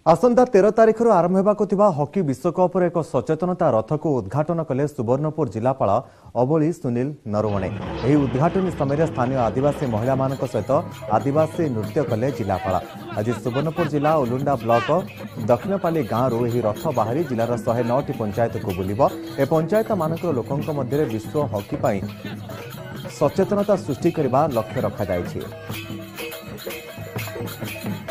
आसंता 13 तारिख आरंभ होगा हॉकी विश्वकप एक सचेतनता रथ को उद्घाटन कले सुवर्णपुर जिलापाल अवली सुनील नरवणे। यह उद्घाटन समय स्थानीय आदिवासी महिला मान सहित आदिवासी नृत्य कले जिलापाल। आज सुवर्णपुर जिला उलुंडा ब्लॉक दक्षिणपाली गांव यह रथ बाहरी जिलार 109टी पंचायत को बुलिब। ए पंचायत मानक लोकों मध्य विश्व हॉकी पाई सचेतनता सृष्टि करने लक्ष्य रखा जायछि।